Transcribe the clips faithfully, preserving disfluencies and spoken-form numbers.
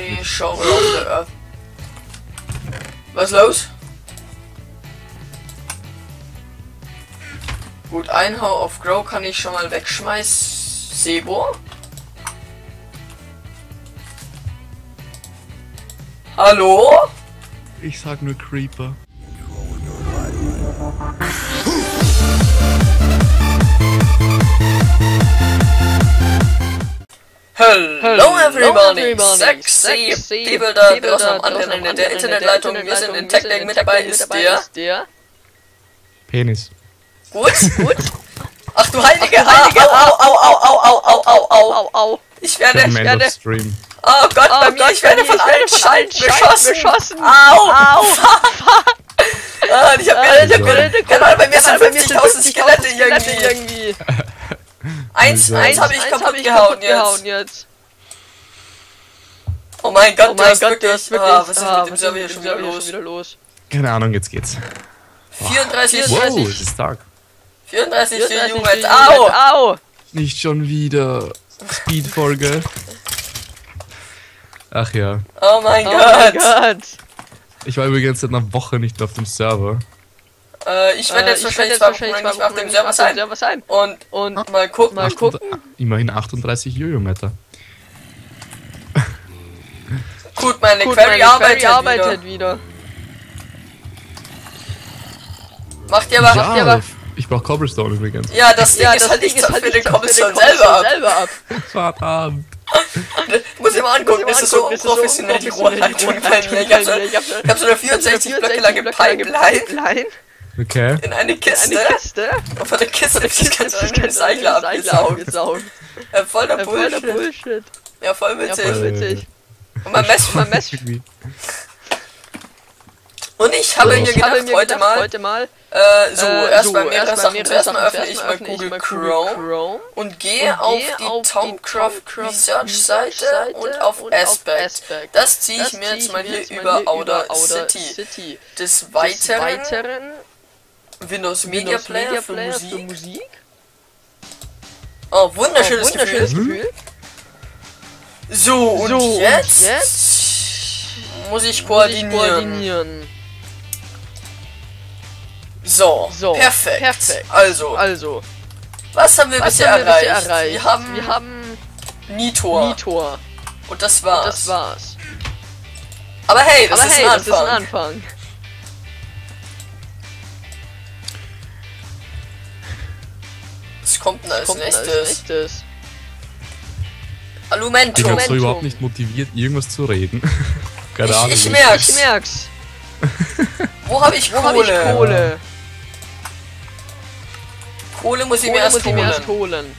only shovel of the earth. Was ist los? Gut, ein How of Grow kann ich schon mal wegschmeißen. Sebo? Hallo? Ich sag nur Creeper. Hello, Hello everybody, everybody. Sexy, sexy people da draußen am anderen Ende der Internetleitung. Wir sind in TechDeck, mit dabei ist der... der Penis. Gut, gut. Ach du heilige, heilige, au, au, au, au, au, au, au, au, au, au. Ich werde, ich werde... Stream. Oh Gott, bei mir, ich werde von allen Schalten beschossen. Au, au, fuck. Ah, ich hab mir, ich hab mir, genau, bei mir sind fünfzigtausend Skelette irgendwie. Eins, eins habe ich kaputt gehauen jetzt. Oh mein Gott, du hast wirklich, was ist mit dem Server hier schon wieder los? Keine Ahnung, jetzt geht's. vierunddreißig, wow, es ist stark. vierunddreißig Junge, au, au. Nicht schon wieder Speed-Folge. Ach ja. Oh mein Gott. Ich war übrigens seit einer Woche nicht mehr auf dem Server. Äh, ich werde jetzt äh, wahrscheinlich zwei Wochen nicht mehr auf dem Server sein. sein. Und, und ah, mal gucken. Mal gucken. Immerhin achtunddreißig Jojo-Meter. Gut, meine Gut, Query, meine arbeitet, Query arbeitet wieder. wieder. Macht ihr aber, ja, macht ihr aber. Ich brauch Cobblestone übrigens. Ja, das Ding ja, ist das halt nicht für den Cobblestone selber ab. Selber ab. Verdammt. Muss ich mal angucken, das ist so unprofessionell, die Rohrleitung bei mir. Ich hab so, ich hab so eine vierundsechzig Blöcke lange Pipeline. Okay. In eine Kiste. Und von der Kiste habe ich das ganze Recycler abgesaugt. Ja, voll der Bullshit. Ja, voll witzig. Und mein Mess, mein Mess. Und ich habe mir gedacht, heute mal, heute mal äh, so, äh, erst so, bei mehreren Sachen, zuerst mal öffne ich mal Google Chrome und gehe auf die Thaumcraft Research Seite und auf Aspect. Das ziehe ich mir jetzt mal hier über Outer City. Des Weiteren Windows Media Player für Musik. Oh, wunderschönes Gefühl. So, und jetzt muss ich koordinieren. So, so perfekt. perfekt. Also, also, was haben wir was bisher haben wir erreicht? erreicht? Wir haben, wir haben Nitor. Nitor. Und das war's. Und das war's. Aber hey, das, Aber ist, hey, ein das ist ein Anfang. Was kommt denn als, kommt nächstes? als nächstes? Alumentum. Ich bin so überhaupt nicht motiviert, irgendwas zu reden. Keine Ahnung. Ich, ich merk's. Ich merk's. Wo habe ich, hab ich Kohle? Kohle muss ich Kohle mir erst holen. erst holen.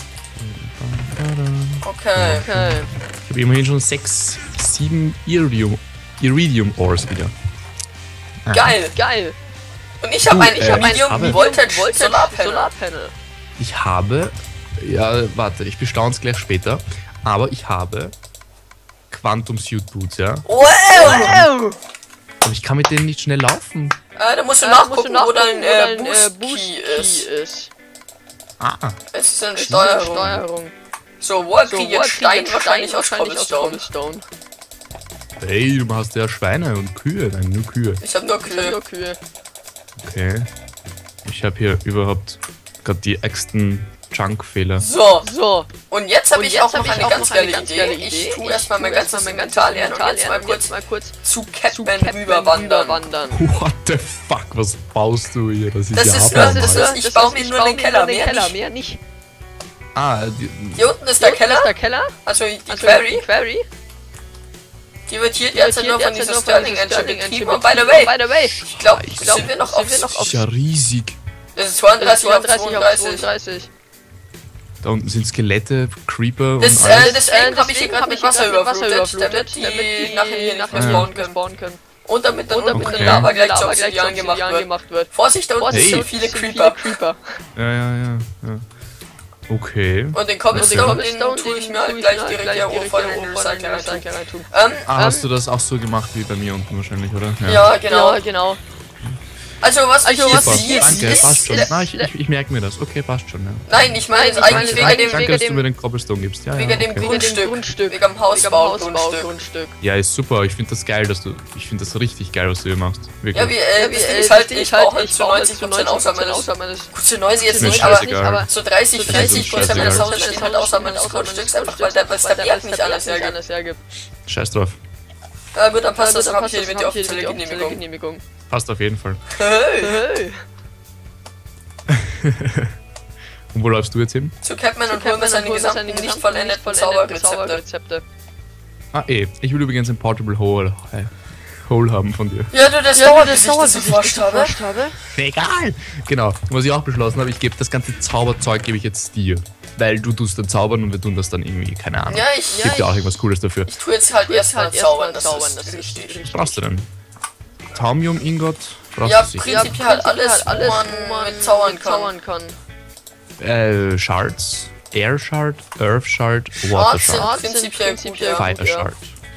Okay. okay. Ich habe immerhin schon sechs, sieben Iridium, Iridium Ores wieder. Ah. Geil, geil. Und ich habe ein, ich äh, hab ein Iridium Voltage, Voltage Solarpanel. Solarpanel. Ich habe, ja, warte, ich bestaune es gleich später, aber ich habe Quantum Suit Boots, ja. Wow! wow. Aber ich kann mit denen nicht schnell laufen. Äh, da musst du äh, nachgucken, wo dein äh, Boost, Boost Key ist. ist. Ah. Es ist eine Steuerung. Steuerung. So, wo so, kriegt jetzt Stein wahrscheinlich aus Cobblestone. Hey, du hast ja Schweine und Kühe. Nein, nur Kühe. Ich hab nur Kühe. Nur Kühe. Okay. Ich habe hier überhaupt gerade die ärgsten Junk-Fehler. So, so. Und jetzt habe ich auch noch eine ganz geile Idee. Ich tue erstmal mein ganzes Inventar leeren und jetzt mal kurz, mal kurz zu Catman rüberwandern. What the fuck, was baust du hier? Das ist das ja ist nur, das ist, ich baue mir nur den Keller, mehr nicht. Ah, die, hier unten ist der Keller. Also die Quarry. Die wird hier jetzt nur von dieser Sterling Engine betrieben. Und by the way, ich glaube, sind wir noch auf... Das ist ja riesig. Das ist zweiunddreißig auf zweiunddreißig. Da unten sind Skelette, Creeper das, und alles. Äh, deswegen habe ich hier gerade mit Wasser überflutet, damit die nachher hier nicht mehr spawnen können. Und damit dann unten okay. Lava gleich zu Obsidian gemacht, gemacht wird. Vorsicht, da unten hey. sind viele Creeper. Creeper. Ja, ja, ja, ja. Okay. Und den Cobblestone, den tue ich mir halt gleich direkt hier oben vor den Recycler rein. Ah, hast du das auch so gemacht wie bei mir unten wahrscheinlich, oder? Ja, genau, genau. Also was also ich was hier sehe, danke, ist... passt schon. Nein, ich, ich, ich merke mir das. Okay, passt schon, ja. Nein, ich meine Nein, eigentlich wegen danke, dem... Danke, dass wegen du mir den Cobblestone gibst. Ja, wegen ja, dem okay. Grundstück, Grundstück, wegen dem Hausbau-Grundstück. Ja, ist super. Ich finde das geil, dass du... Ich finde das richtig geil, was du hier machst. Wirklich. Ja, wie, äh, wie, äh, ich halte ich halt zu neunzig Prozent außer meines... Gut, zu neunzig jetzt nicht, aber zu dreißig, vierzig Prozent meines Hauses steht halt außer meines Grundstücks, einfach weil der Wert nicht alles hergibt. Scheiß drauf. Ja gut, dann passt das, dann hab ich hier mit der offiziellen Genehmigung. Passt auf jeden Fall. Hey! Und wo läufst du jetzt hin? Zu Capman und holen wir seine gesamten nicht vollendeten Zauberrezepte. Ah eh, ich will übrigens ein Portable Hole, äh, Hole haben von dir. Ja du, das dauert, bis ich das erforscht habe. Egal! Genau, was ich auch beschlossen habe, ich gebe das ganze Zauberzeug gebe ich jetzt dir. Weil du tust dann zaubern und wir tun das dann irgendwie, keine Ahnung. Ja, ich... Gibt ja auch irgendwas Cooles dafür. Ich tue jetzt halt erstmal zaubern, das ist richtig. Was brauchst du denn? Taumium-Ingot? Ja, prinzipiell halt alles, wo man mit zaubern kann. Äh, Shards, Air Shard, Earth Shard, Water Shard, prinzipiell Fire Shard.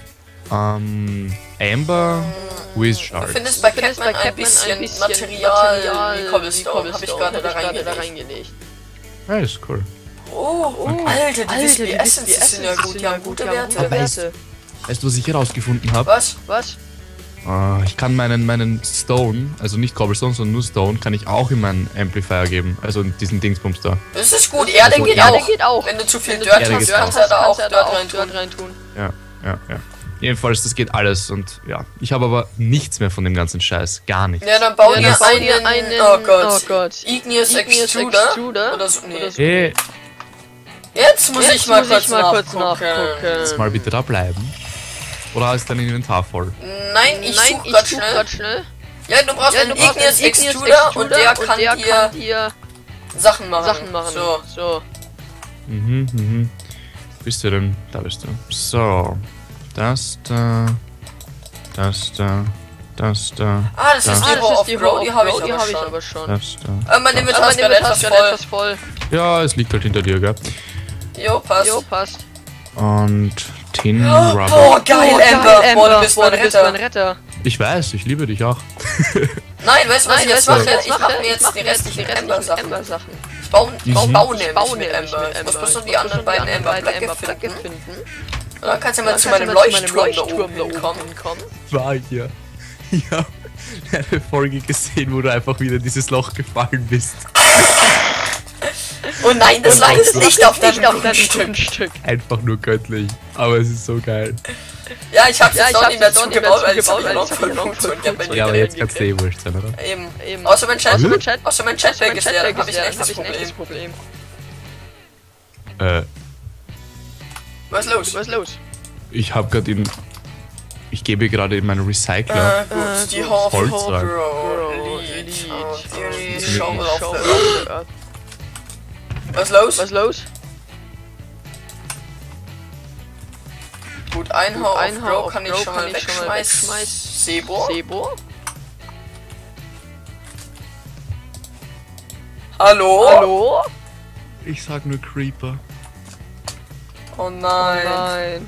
Ähm, Amber, Wiz Shard. Du findest bei Catman ein bisschen Material wie Cobblestone, habe ich gerade da reingelegt. Ja, ist cool. Oh, oh, Alter, die Alter, die Essenz sind ja gut, die haben gute Werte. Weißt, weißt du, was ich herausgefunden habe? Was? Was? Uh, ich kann meinen, meinen Stone, also nicht Cobblestone, sondern nur Stone, kann ich auch in meinen Amplifier geben. Also in diesen Dingsbums da. Das ist gut, Erde, also, geht, Erde auch. geht auch. Wenn du zu viel Dirt hast, kannst, kannst du da auch Dirt reintun. Ja, ja, ja. Jedenfalls, das geht alles und ja. Ich habe aber nichts mehr von dem ganzen Scheiß. Gar nichts. Ja, dann bau dir einen, einen, oh Gott, oh Gott. Igneous Extruder. Extruder. Oder so, nee. Hey. Jetzt muss Jetzt ich mal, muss kurz, ich mal kurz nachgucken. Jetzt mal bitte da bleiben. Oder ist dein Inventar voll? Nein, ich Nein, such grad such schnell. schnell. Ja, du brauchst ja, einen Igneous Extruder, Extruder und der, und kann, der dir kann dir Sachen machen. Sachen machen. So, so. Mhm, mhm. Wo bist du denn? Da bist du. So. Das da. Das da. Das da. Ah, das, das ist die Row of Grow, die habe ich, hab ich aber schon. Das da. Äh, mein Inventar ist gerade etwas, etwas voll. Ja, es liegt halt hinter dir, gell? Jo, passt. Jo, passt. Und Tin oh, Rubber. Oh, geil, oh, Amber! Amber. Boah, du bist mein Retter. Mein Retter. Ich weiß, ich liebe dich auch. Nein, weißt du, was Nein, ich jetzt mache? Ich mache mir jetzt die restlichen Amber-Sachen. Ich baue, ich baue, baue nämlich mit Amber. Ich muss bloß noch die anderen beiden Amber-Blöcke finden. Und dann kannst du mal zu meinem Leuchtturm da oben kommen. War hier. Ich habe eine Folge gesehen, wo du einfach wieder in dieses Loch gefallen bist. Oh nein, das lag jetzt nicht auf deinem Grundstück. Einfach nur göttlich. Aber es ist so geil. Ja, ich hab's jetzt ja, auch nicht mehr zugebaut, weil ich hab noch verloren. Ja, aber jetzt kannst du eh wurscht sein, oder? Eben, eben. Außer mein Chat, außer mein Chatback ist leer, hab ich ein echtes Problem. Äh. Was ist los? Was ist los? Ich hab grad in... Ich gebe gerade in meinen Recycler äh, gut, die Holz rein. Was ist los? Was ist los? Gut, ein Hauch auf Grow kann ich schon mal wegschmeißen. Sebo. Sebo. Hallo? Hallo? Ich sag nur Creeper. Oh nein. Oh nein.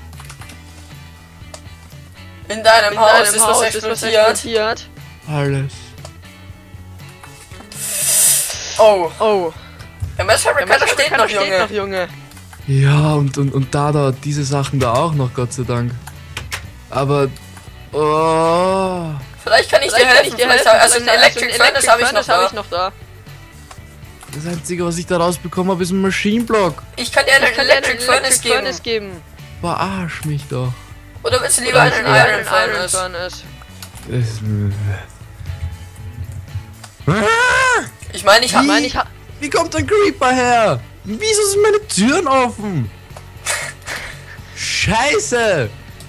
In deinem In Haus deinem ist was explodiert. Alles. Oh. Oh. Der Messerrepeater steht, steht noch, Junge. noch, Junge. Ja, und, und, und da, da, diese Sachen da auch noch, Gott sei Dank. Aber, oh. Vielleicht kann ich Vielleicht dir helfen, ich dir helfen. Also ein Electric Furnace habe ich, hab ich noch da. Das Einzige, was ich da rausbekommen habe, ist ein Maschinenblock. Ich kann dir einen ich Electric, Electric Furnace, Furnace geben. geben. Verarsch mich doch. Oder willst du lieber einen Iron, Iron Furnace? Furnace? Ich meine, ich habe... Mein, ich hab Wie kommt ein Creeper her? Wieso sind meine Türen offen? Scheiße!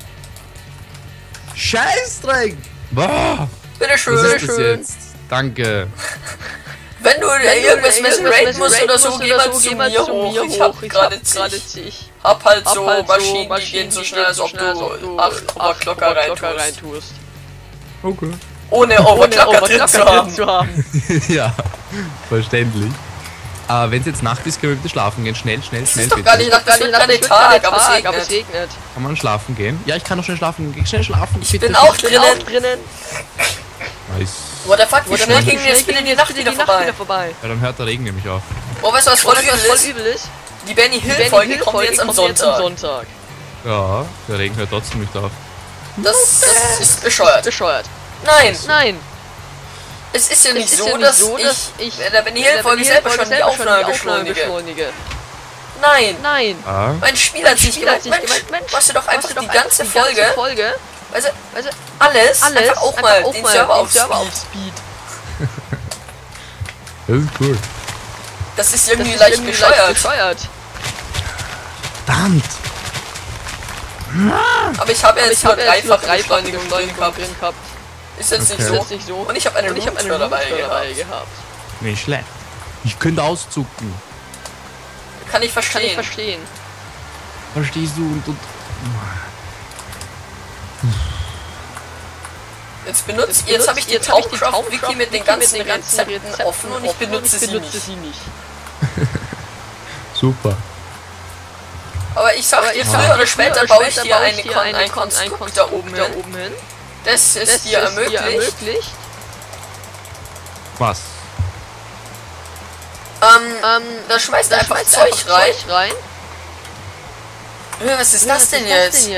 Scheißdreck! Boah! Bitteschön, Was ist das bitteschön. jetzt? Danke. Wenn du Wenn irgendwas messen raiden musst oder so, geh mal zu mir hoch. Ich hab gerade zig. Hab halt so Maschinen, die gehen so schnell, als ob du acht Overclocker reintust. Okay. Ohne Overclocker drin zu haben. Ja, verständlich. Aber wenn es jetzt Nacht ist, können wir bitte schlafen gehen. Schnell, schnell, das schnell. Ist doch gar nicht, das wird gerade Tag, aber es regnet. aber es regnet. Kann man schlafen gehen? Ja, ich kann doch schnell schlafen gehen. Schnell schlafen. Ich bin auch drinnen. drinnen. Nice. What the fuck, wie schnell ging jetzt bitte die Nacht wieder vorbei? Ja, dann hört der Regen nämlich auf. Oh, weißt du, was voll übel ist? Die Benny Hill-Folge kommt jetzt am Sonntag. Ja, der Regen hört trotzdem nicht auf. Das, das ist bescheuert. Bescheuert. Nein. Nein. Es ist ja nicht so, ja dass, so, dass ich, ich der Benny Hill-Folge selber schon die Aufnahme beschleunige. Nein. Nein. Ah. Mein Spiel hat sich gemeint, Mensch, Mensch, machst du doch einfach die ganze Folge, Folge also, also alles, alles einfach auch mal den Server auf Speed. Das ist cool. Das ist irgendwie das ist leicht irgendwie bescheuert. bescheuert. Verdammt! Aber ich habe ja jetzt nur dreifache Beschleunigung drin gehabt. Ist jetzt okay. nicht, so. nicht so. Und ich habe eine Router eine dabei, dabei gehabt. Nicht schlecht. Ich könnte auszucken. Kann ich verstehen. Kann ich verstehen. Verstehst du und... und Jetzt benutzt, jetzt, jetzt habe ich die Tauchcraft-Wiki mit den ganzen Rezepten offen und ich benutze sie nicht. Super. Aber ich sag dir, früher oder später baue ich hier eine Kon ein Konstrukt da oben hin. Das ist dir ermöglicht. Was? Ähm, da schmeißt er einfach Zeug rein. Was ist das denn jetzt?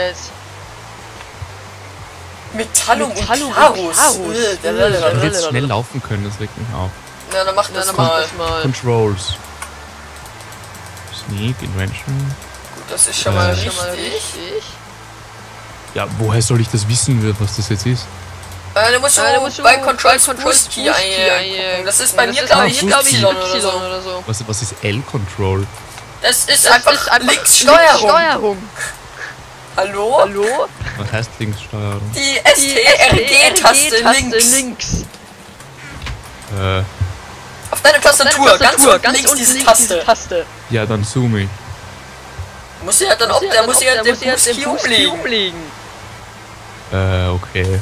Metallum und Karus. Ich hätte jetzt schnell laufen können, das regt mich auf. Na, dann mach das mal. Controls. Sneak, Invention. Gut, das ist schon mal richtig. Ja, woher soll ich das wissen, was das jetzt ist? Äh, da musst du, äh, musst du bei Controls Boost Key eingeben. Das ist bei mir, glaube ich, Y oder so. oder so. Was, was ist L-Control? Das ist das einfach, ist einfach Linkssteuerung. Hallo? Hallo? Was heißt Linkssteuerung? Die S T R G-Taste links. links. Äh. Auf deine Tastatur, Auf deine Tastatur ganz, ganz links, diese, links Taste. diese Taste. Ja, dann zoom ich. Muss ja dann, ob der muss ja den Boost Key umlegen. Äh, okay.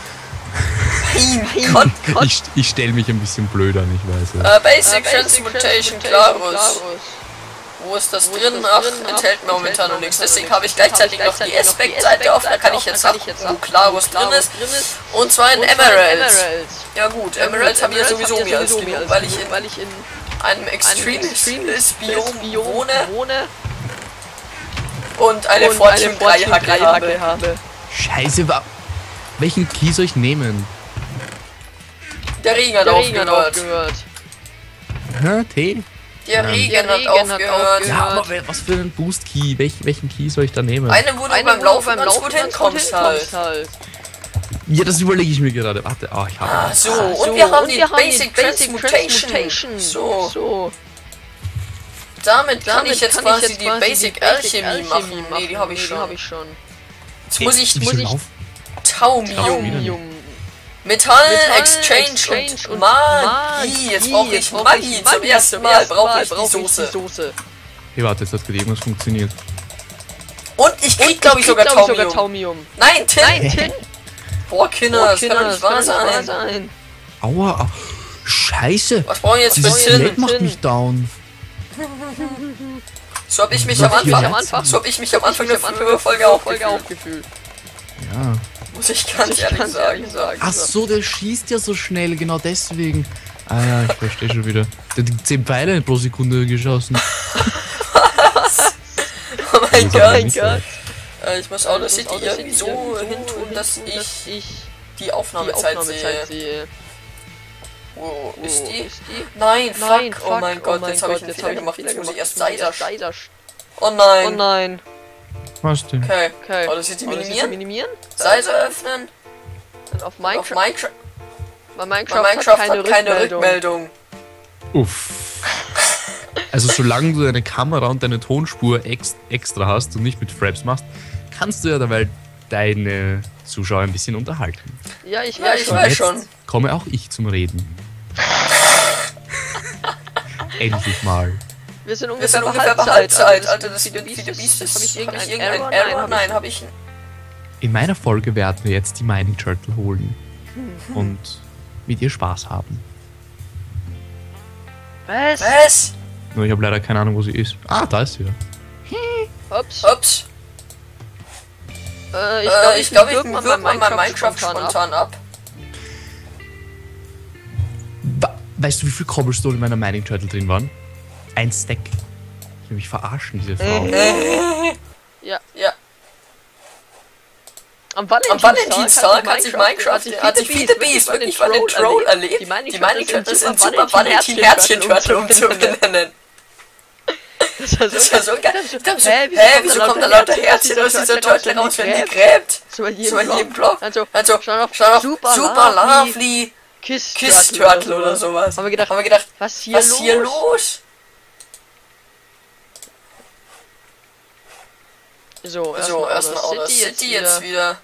Mein Gott, Gott. Ich, ich stelle mich ein bisschen blöd an, ich weiß ja. Uh, Basic, uh, Basic Transmutation, Klarus. Wo ist das Wo drin? Ist das Ach, drin? enthält momentan noch nichts. Deswegen habe ich gleichzeitig noch die Aspect-Seite auf. Da kann ich jetzt sagen, wo Klarus drin ist. Und zwar in Emeralds. Ja gut, Emeralds habe ich ja sowieso mir als genug, weil ich in einem extremes Biom wohne. Und eine Fortune drei Hacke habe. Scheiße, wa welchen Key soll ich nehmen? Der Regen hat aufgehört. Hä, T? Der Regen hat aufgehört. Ja, aber was für einen Boost Key? Welch, welchen Key soll ich da nehmen? Einen, wo du Eine, beim Laufen ganz gut hinkommst halt. halt. Ja, das überlege ich mir gerade. Warte, oh, ich habe. Ah, so, und, und wir haben die Basic Transmutation. So. so. Damit kann ich jetzt quasi die Basic Alchemy machen. Nee, die habe ich schon. Jetzt muss ich, muss ich Taumium. Metall, Metall Exchange, Exchange und, und Magie. Jetzt brauche ich Magie. Magie. Zum ersten Mal brauche ich die Soße. Soße. Hey, warte, jetzt hat gerade irgendwas funktioniert. Und ich krieg, glaube ich, sogar Taumium. sogar Taumium. Nein, Tin! Nein, Tin! Boah, Kinder, das kann doch nicht wahr sein. sein. Aua, au. Scheiße. Was brauche ich jetzt für Tin? Das macht mich down. So hab ich mich am Anfang, so hab ich mich am Anfang der Folge auch gefühlt. Ja. Muss ich ganz Muss ich ehrlich ganz sagen. sagen. Ach so, der schießt ja so schnell, genau deswegen. Ah ja, ich verstehe schon wieder. Der hat zehn Pfeile pro Sekunde geschossen. Was? Oh mein Gott. mein Gott. Äh, ich muss Audacity irgendwie so hintun, dass ich die Aufnahmezeit sehe. Wo oh, ist, die? ist die? Nein, fuck. Nein, fuck. Oh mein Gott, oh mein jetzt habe ich einen Fehler gemacht. Jetzt muss ich erst Seite. Oh nein. Oh nein. Was denn? Okay, okay. Audacity minimieren. minimieren. Seite öffnen. Dann auf Minecraft. Auf Minecraft. Bei Minecraft, Minecraft hat keine, hat keine Rückmeldung. Rückmeldung. Uff. Also solange du deine Kamera und deine Tonspur ex extra hast und nicht mit Fraps machst, kannst du ja dabei deine Zuschauer ein bisschen unterhalten. Ja, ich weiß, ja, ich weiß schon. Komme auch ich zum Reden. Endlich mal. Wir sind ungefähr, Wir sind ungefähr bei Halbzeit, Alter, das sieht wie du Biest. Habe ich irgendeinen irgendein Error? Nein, habe ich. In meiner Folge werden wir jetzt die Mining Turtle holen hm. und mit ihr Spaß haben. Was? Was? Nur ich habe leider keine Ahnung, wo sie ist. Ah, da ist sie. Ups. Ups. Äh, ich glaube, ich, glaub, ich, ich wirke mal mein Minecraft spontan, spontan ab. Weißt du, wie viel Cobblestone in meiner Mining Turtle drin waren? Ein Stack. Ich will mich verarschen, diese Frau. Ja. Ja. Am Valentinstag hat sich Minecraft, hat sich Feed the Beast wirklich von den Troll erlebt. Die Mining Turtles sind super Valentin-Herzchen-Turtle umzubenennen. Das war so geil. Hä, wieso kommt da lauter Herzchen aus dieser Turtle raus, wenn die gräbt? So in So in jedem Block. Also, Also, schau noch, schau doch, super super lovely lovely Kiss Kiss Turtle oder sowas. Haben wir gedacht, Haben wir gedacht, was hier was los? hier los? So, So, erstmal erstmal Outer City jetzt wieder.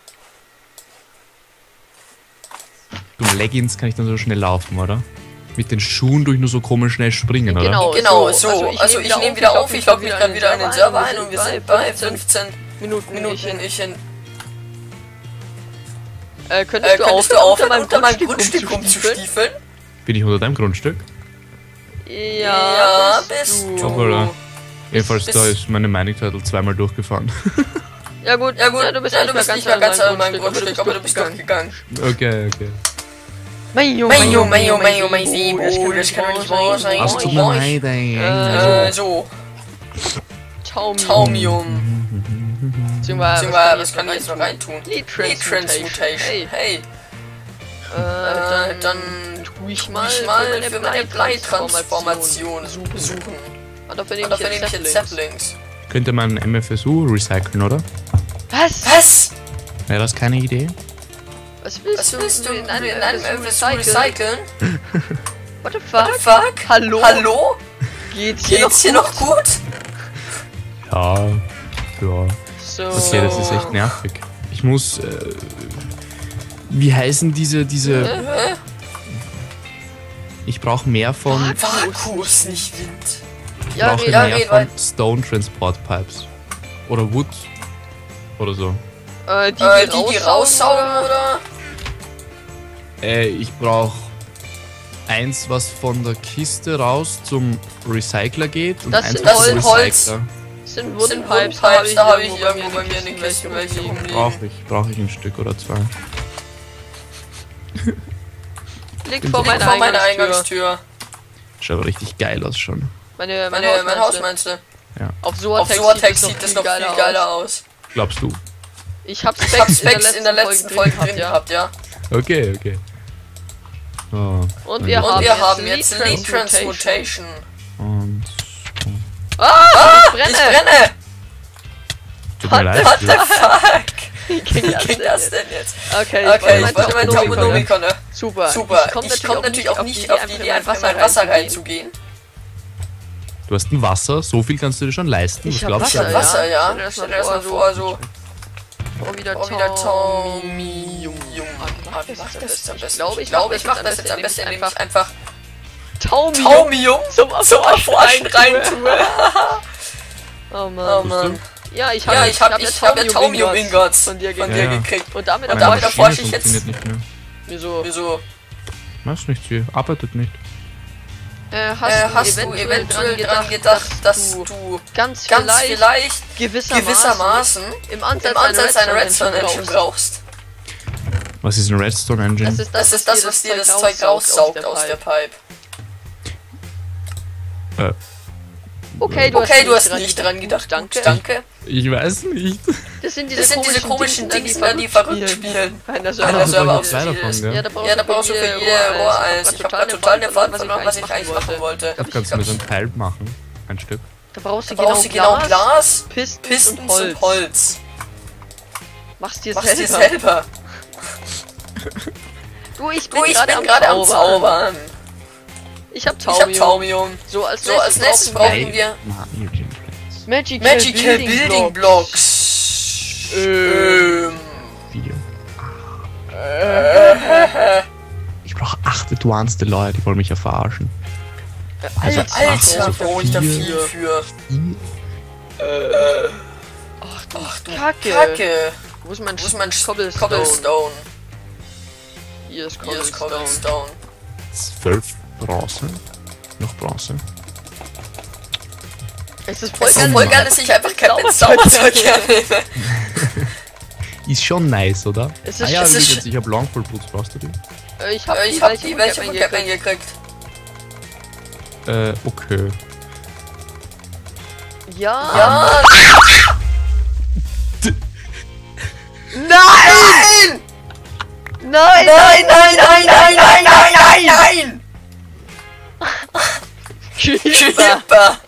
Du, Leggings kann ich dann so schnell laufen, oder? Mit den Schuhen durch nur so komisch schnell springen, oder? Genau. Genau, so. so. Also ich nehme wieder auf, ich logge mich gerade wieder in den Server ein und wir sind bei fünfzehn Minuten. Minuten. Ich in, Äh, könntest, äh, du könntest du aufhören, aufhören, unter meinem Grundstück Grundstück rumzustiefeln? Bin ich unter deinem Grundstück? Ja, Ja, bist bist du. du. Hoppala. Jedenfalls, Bis- da ist meine Mining Turtle zweimal durchgefahren. Ja gut, Ja gut, ja, du bist, ja, nicht du bist mehr nicht mehr ganz an meinem Grundstück, Grundstück, aber du bist durchgegangen. Okay, okay. Mayo, Mayo, Mayo, Mayo, Mayo, oh, das kann doch nicht wahr sein. Was tut mir Oh, leid, ey. Äh, so, Taumium. Taumium. Beziehungsweise, Beziehungsweise, was kann ich jetzt noch reintun? Lead Lead Transmutation. Transmutation. Hey, Hey, äh, äh, dann dann tue ich tu mal ich mal für für meine meine Bleitransformation Bleitransformation suchen. Und dafür Und nehme dafür ich nehme ich jetzt jetzt Saplings. Saplings. Könnte man M F S U recyceln, oder? Was? Was? Wäre das keine Idee? Was willst, Was willst du in einem, in einem M M F F S S U recyceln? What the fuck? What the fuck? Hallo? Hallo? Geht's hier Geht's hier noch gut? Ja. Ja. So. Okay, das ist echt nervig. Ich muss. Äh, wie heißen diese. diese. Hä? Ich brauche mehr von. Vakuus, nicht Wind. Ich Ja, brauche red- ja, mehr red von weit. Stone Transport Pipes. Oder Wood. Oder so. Äh, die, Äh, die, die, die raussaugen, raussaugen, oder? oder? Äh, ich brauche eins, was von der Kiste raus zum Recycler geht. Und Das eins sind was zum Holz. Recycler. Sind Sind Wooden Wooden Pipes, Pipes, da habe ich irgendwo irgendwo bei mir eine Kiste, welche rumliegen. Brauche ich. Brauche ich ein Stück oder zwei. Liegt Liegt vor meiner vor meiner Eingangstür. Eingangstür. Schaut aber richtig geil aus schon. Meine, mein, Meine, Haus, mein Haus meinst du? Auf Auf Soatex, Soatex sieht es noch viel geiler, geiler aus. aus. Glaubst du? Ich hab Ich hab Specs, Specs in der letzten Folge drin gehabt, gehabt, ja. Okay, okay. Oh, Und wir Und haben wir jetzt haben Lead jetzt Lead Transmutation. Transmutation. Und. Ah, ich Ich brenne! brenne! Tut mir leid. What the fuck? Wie ging Wie das ging denn das jetzt? denn jetzt? Okay, Okay, ich ich wollte mein Taumonomikon, ne? Super. Super. Ich komme Ich komme natürlich auch nicht auf die Idee, einfach in mein mein Wasser reinzugehen. Du hast ein Wasser, so viel kannst du dir schon leisten. Ich Was hab glaubst du? Wasser, Wasser, ja. ja. Stell dir das Stell mal dir das mal vor, vor, so. Oh, wieder Oh, wieder Taumium. Taumium. Ah, wie mache ich das jetzt am besten? Ich glaube, ich, glaub, ich mache das jetzt am besten, indem ich einfach Taumium Taumium zum zum Erforschen rein rein tue. Oh Oh Mann. Mann. Ja, ich habe Ja, ich hab, ich ich hab ja Taumium Ingots Ingots von dir von gekriegt. dir Ja. gekriegt. Und damit Und Meine damit erforsche erforsche ich jetzt- funktioniert nicht mehr. Wieso? Wieso? Was nicht, sie arbeitet nicht. Äh, hast, Äh, du hast du eventuell, eventuell dran gedacht, dass, du du ganz, ganz vielleicht, vielleicht gewissermaßen, gewissermaßen im Ansatz, im Ansatz eine eine Redstone Redstone Engine Engine brauchst? brauchst? Was ist ein Redstone Engine? Das ist Das ist das, was dir das Zeug raussaugt aus der Pipe. Äh, Okay, du Okay, du hast hast nicht dran gedacht. Danke. Gut, danke. ich weiß nicht. Das sind diese Das sind diese komischen Dings, da, die verrückt spielen. Keiner Ah, Server. der das Server war auf jetzt zwei Ziel davon, ist. gell? Ja, da brauchst, Ja, da brauchst du für jede Rohr eins. Ich hab grad total den Faden verloren, was ich eigentlich machen wollte. Du kannst mir so ein Teil machen. Ein Stück. Da brauchst du Da brauchst du genau Glas, Pistons, Pistons und Holz. und Holz. Mach's dir Mach's selber. dir selber. Du, ich bin Du, ich gerade bin am gerade am Zaubern. Zaubern. Ich hab Ich Taumium. hab Taumium. So, als So, als nächstes brauchen wir Magical, Magical Building Blocks. Ähm. Vier. Ich brauche acht Advanced Leute, die wollen mich ja verarschen. Also Alter, Alter, so brauche ich da viel. viel für. Ach du Ach du Kacke. Kacke. Wo ist mein, Wo ist mein Cobblestone? Cobblestone? Hier ist Hier ist Cobblestone. Cobblestone. Zwölf Bronze. Noch Bronze. Es ist voll Es geil, ist voll geil, dass ich einfach Captain's Zauberzeug hernehme. Ist schon nice, oder? Es ist- ah ja, es ist- übrigens, ich habe Longfall Boots, brauchst du die? Äh, Ich hab, Äh, Ich hab die welche von Captain gekriegt. Äh, okay. Ja. Ja. Nein! Nein! Nein, nein, nein, nein, nein, nein, nein, nein, nein! Creeper! Creeper!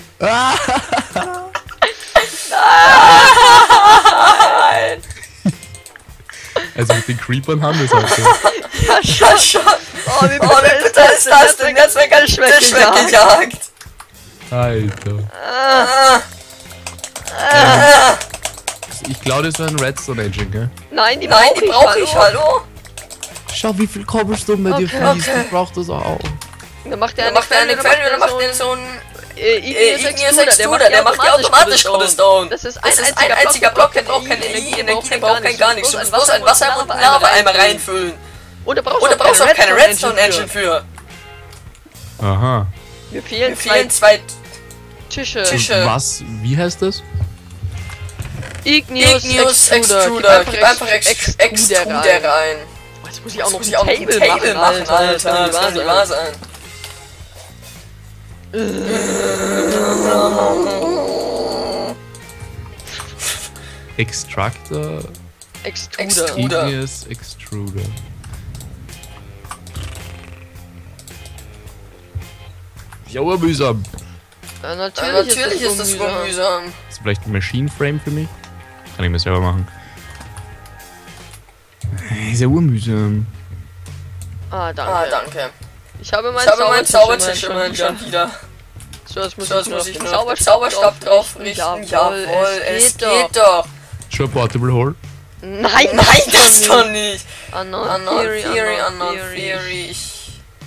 Nein! Also mit den Creepern haben wir es halt. Ja, Ja, schon! Oh, wie Oh, wie bitter ist das denn? Jetzt wird ganz Fisch weggejagt! Alter. Ah, Ähm, ich glaube, das war ein Redstone-Engine, gell? Nein, die Nein, brauche die ich, brauche ich, hallo? Schau, wie viel Cobblestone bei dir Okay. fließt. Okay. Ich brauch das auch. Dann macht der Der eine macht eine Quelle oder macht den so so ein äh, Igneous Igneous Extruder, der macht die automatisch Cobblestone. Das ist Das ist ein einziger Block, der braucht keine Energie, der braucht kein gar nichts. Du musst bloß ein Wasser und einen Lava-Eimer reinfüllen. Und da brauchst Und da brauchst du auch keine Redstone-Engine Engine für. Aha. Mir fehlen Mir zwei fehlen zwei Tische. Tische. Was? Wie heißt das? Igneous Igneous Extruder. Extruder. Gib einfach Ex- Ex- Extruder Extruder rein. rein. Oh, jetzt muss ich auch Jetzt noch muss ein ich auch noch ein Table Table machen, Alter. Das kann nicht wahr sein. Extractor. Extruder. Extruder. Igneous Extruder. Ja, aber mühsam. Ja, Ja, natürlich, natürlich ist das so mühsam. mühsam. Ist vielleicht ein Machine Frame für mich? Kann ich mir selber machen. Ist ja urmühsam. Ah, danke. Ah, danke. Ich habe Ich meinen habe meinen Zaubertisch Zaubertisch immerhin schon wieder. So, jetzt muss So, jetzt ich muss ich noch nur den noch den Zauberstab drauf richten. Jawohl, es geht doch. Schon Portable Hole? Nein, Nein, das doch nicht. Unknown Unknown Theory, Theory, Unknown Unknown Theory. Theory. Ich-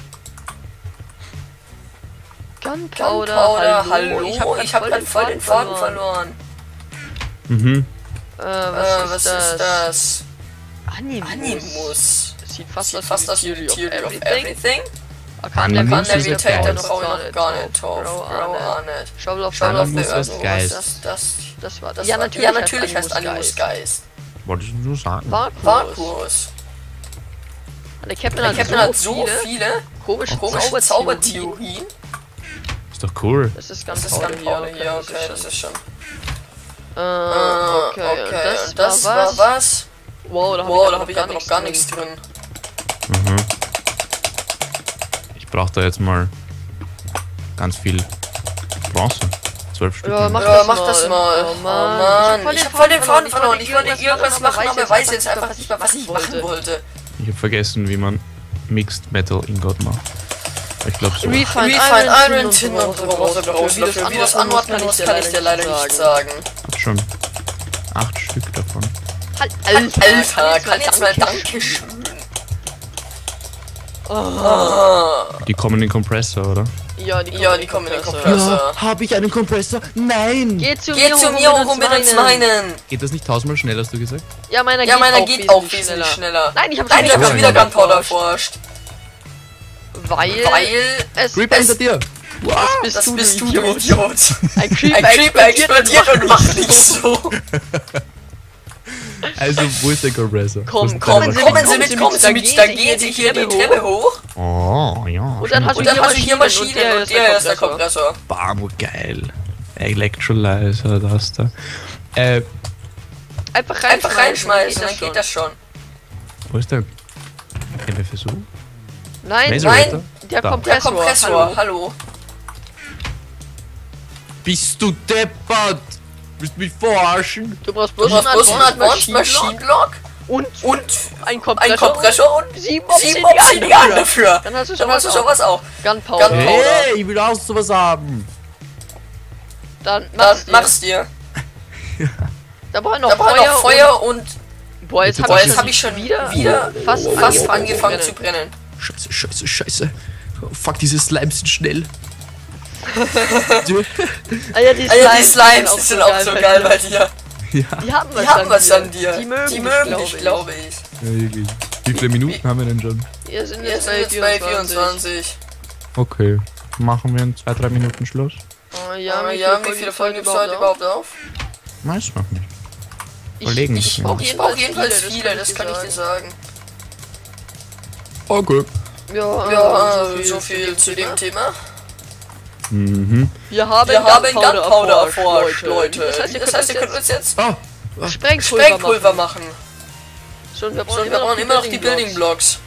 Gunpowder, Gunpowder, hallo. hallo. Ich habe gerade voll den Faden verloren. Mhm. Äh, Äh, was, was ist ist das? das? Animus. Animus. Sieht fast Sieht aus fast wie aus wie Theory die Theory of of Everything. Everything. Kann Kann der Animus der ist Detector Detector geil. noch auch noch gar nicht drauf. Bro, Bro, on it. it. Shovel of Shovel of Earth. the Animus Earth. heißt Was Geist. Das, das, Das war das. ja, war, natürlich, ja, natürlich heißt Animus Geist. Wolltest du nur sagen? Vakuus. Vakuus. Der Captain Der hat Captain so hat so viele viele komische, komische Zaubertheorien. Zaubertheorien. Ist doch cool. Das ist ganz Das ist ganz Powder hier, okay, das ist schon. Äh, Äh, okay, okay, und das, und das war war was? was? Wow, da habe Wow, ich, da habe ich aber noch gar nichts drin. Mhm. Ich brauche da jetzt mal ganz viel Bronze. Zwölf Stück. Ja, mach Ja, das mach mal. das mal. Oh Oh Mann. Mann, ich hab voll den Faden verloren. Ich wollte irgendwas machen, aber weiß jetzt einfach nicht mehr, was ich machen wollte. Ich habe vergessen, wie man Mixed Metal Ingot macht. Ich glaube so. Refined Refined Iron, Iron, Tin und Bronze brauchst du dafür. Wie das anordnen muss, kann ich dir leider nicht sagen. Hab schon acht Stück davon. Halt, Alter, kann jetzt mal Dankeschön. Ah. Die kommen in den Kompressor, oder? Ja, die kommen, Ja, die kommen in den Kompressor. Kompressor. habe ich einen Kompressor? Nein! Geh zu Geh zu mir und hol mir uns meinen. Geht das nicht tausendmal schneller, hast du gesagt? Ja, meiner Ja, geht, meiner auch, geht auch wesentlich wesentlich schneller. Nein, ich habe Nein, ich hab wieder schon wieder Gunpowder Gunpowder forscht. Weil, Weil es Creeper hinter es, dir! Wow! bist das du, bist du du, du Idiot. Idiot. Ein Creeper, Ein Creeper explodiert und macht nichts so. Also, wo ist der Kompressor? Komm, Wo ist komm, der Sie Kommen mit, Sie mit, kommen Sie mit, dann gehen Sie hier die Treppe hoch. Oh, ja. Und dann hast Und du dann hast du hier Maschinen Maschinen und der ist der Kompressor. Bam, geil. Electrolyzer, das da. Äh, Einfach reinschmeißen, Einfach reinschmeißen, dann geht das schon. wo ist der? M F S U? Nein, Macerator? nein, der Da. Kompressor. Der Kompressor, hallo. Bist du deppert? Willst du mich verarschen? Du brauchst Du bloß brauchst bloß einen Advanced Maschinenblock Maschinenblock und und ein Kompressor, ein Kompressor und sieben sieben Obsidian Obsidian dafür. Dann hast du Dann hast du sowas auch. Gunpowder. Gunpowder. Hey, ich will auch sowas haben. Dann Dann mach's dir. mach's dir. Da brauchen wir Da noch braucht Feuer, noch Feuer und... und boah, jetzt, Jetzt Boah, hab jetzt hab ich schon wieder, wieder fast, fast angefangen, angefangen zu zu brennen. Scheiße, scheiße, scheiße. Oh, fuck, diese Slimes sind schnell. Ah ja, die Ah ja, die Slimes, Slimes die sind auch so geil bei dir. Ja, Die haben was, Die haben an, was dir. an dir. Die mögen, Die mögen dich, dich, glaube ich. ja, wirklich. Wie viele Minuten haben wir denn schon? Wir sind Wir jetzt sind bei jetzt bei vierundzwanzig. vierundzwanzig. Okay. Machen wir in zwei, drei Minuten Schluss? Oh, Ja, ja, ja, wie viele Folgen gibt's heute überhaupt auf? Weiß noch nicht. Ich, Überlegen ich, müssen wir. brauch Ich jedenfalls brauche jedenfalls viele, viele, das kann ich dir sagen. Okay. Ja, Ja, so so viel zu dem Thema. Mhm. Wir haben, wir haben Gunpowder Gunpowder erforscht, erforscht, Leute. Das heißt, ihr das heißt, ihr könnt uns jetzt Oh, oh. Sprengpulver, Sprengpulver machen. machen. So, und wir brauchen, So, wir brauchen immer noch die Building Blocks.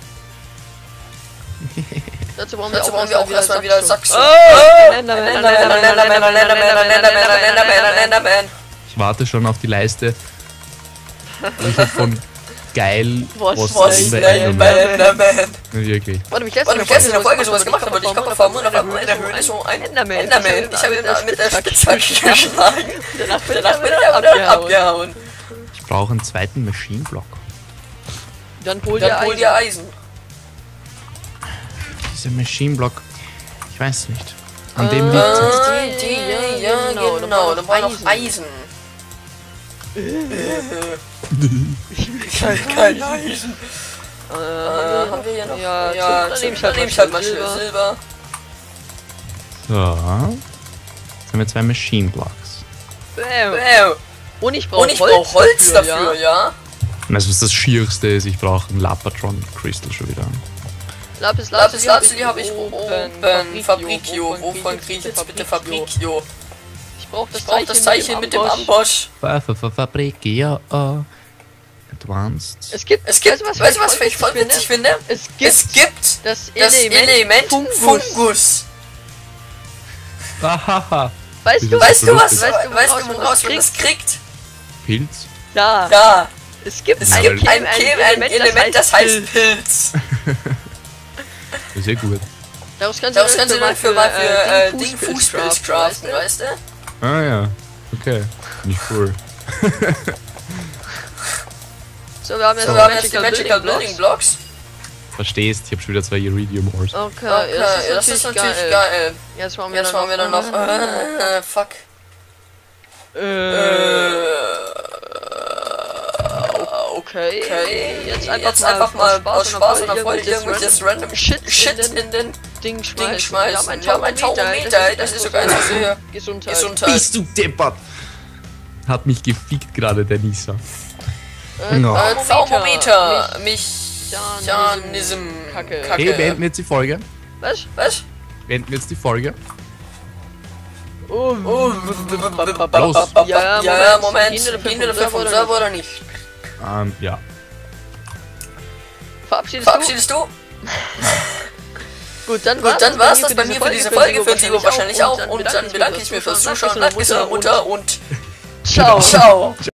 Dazu brauchen wir Dazu auch, brauchen wir auch erstmal wieder Saxo. Enderman, Enderman. Ich warte schon auf die Leiste. Ich hab von geil Was Was in ist der denn bei Enderman. Enderman? Wirklich. Warte, mich Warte, ich letzte in der Folge sowas gemacht, aber ich komme auf der Höhle so ein Enderman. Enderman. Ich habe ihn mit der Spitzhacke geschlagen. Danach bin Danach bin ich aber wieder abgehauen. Ich brauche einen zweiten Machine Block. Dann hol Dann hol dir Eisen. Dieser Machine Block. Ich weiß nicht. An dem liegt es. Ah, die, ja, genau. Dann brauchen wir noch Eisen. Kein Eisen. Äh, haben wir hier noch? Ja, Ja, dann dann nehm ich nehme halt ich halt mal mal Silber. Silber. So. Jetzt haben wir zwei Machine Blocks. Bam. Bam. Und ich brauche Und ich brauche Holz dafür, ja. ja? Weißt du, was das Schierste ist? Ich brauche einen Lapatron Crystal schon wieder. Lapis Lapis Lazuli Lazuli habe habe ich oben. oben. Fabrikio. Wovon kriege ich jetzt bitte Fabrikio? Ich brauche das Ich brauche das Zeichen mit dem Amboss. Fabrik, ja. Advanced. Es gibt, Es gibt, weißt du, was ich voll witzig finde? Es gibt, Es gibt das das Element, Element Fungus. Fungus. Ahaha. Weißt du, Weißt du was? Weißt du, Weißt du, woraus woraus man man das das kriegt? Pilz? Da. Da. Es gibt Es ein, gibt ein, Chem- ein Element, das heißt Pilz. Das ist ja gut. Daraus kannst Daraus du kannst du dann für mal für äh, Ding Fußpilz craften, weißt du? Ah ja. Okay. Nicht cool. So, wir haben jetzt So, so, wir haben jetzt die Magical, Magical Building Building Blocks. Blocks. Verstehst? Ich habe schon wieder zwei Iridium Ores. Okay, Okay, das ist natürlich, geil. geil. Jetzt machen wir Jetzt machen wir dann noch. Äh, fuck. Äh, Äh, okay. okay. Jetzt einfach Jetzt mal einfach mal aus Spaß und Freude Erfolg irgendwelches random Shit, Shit in den in den Ding schmeißen. Ding schmeißen. Wir haben ein Taurometer, das ist sogar eins für Gesundheit. Gesundheit. Bist du deppert? Hat mich gefickt gerade, der Nisa. Äh, No. Äh, Thermometer. Mechanism. Mechanism. Kacke. Kacke. Okay, beenden wir jetzt die Folge. Was? Was? Beenden wir jetzt die Folge. Oh, Oh, Los. Ja, ja, Moment. Moment. Gehen wir dafür Gehen wir vom dafür vom Server Server oder nicht? Ähm, ja. Verabschiedest, Verabschiedest du? du? Gut, dann Gut, war's dann war's das bei mir für diese Folge. Für Timo wahrscheinlich auch. Und dann bedanke ich mich fürs Zuschauen. Bleibt gesund, Mutter und Ciao. ciao.